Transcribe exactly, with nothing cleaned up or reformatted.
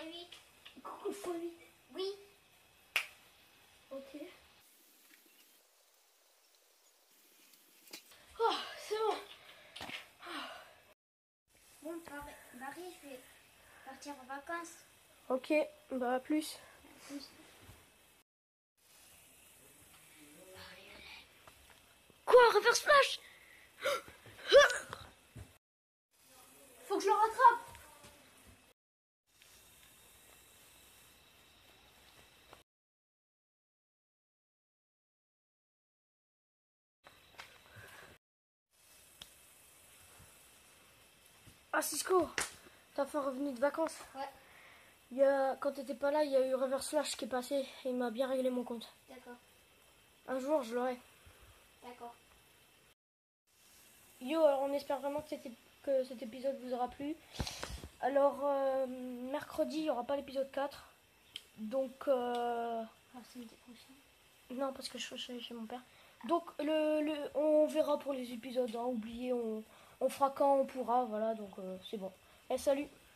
huit. fois huit. Oui. Ok. Oh, c'est bon. Bon, Marie, je vais partir en vacances. Ok, bah à plus. À plus. Quoi, reverse flash? Faut que je le rattrape. Ah Cisco, t'es enfin revenu de vacances? Ouais. Il y a, quand t'étais pas là, il y a eu Reverse Flash qui est passé et il m'a bien réglé mon compte. D'accord. Un jour, je l'aurai. D'accord. Yo, alors on espère vraiment que, que cet épisode vous aura plu. Alors, euh, mercredi, il n'y aura pas l'épisode quatre. Donc, euh... Alors, samedi prochain. non, parce que je suis chez mon père. Donc, le, le, on verra pour les épisodes. Hein, oubliez, on, on fera quand on pourra. Voilà, donc euh, c'est bon. Et salut!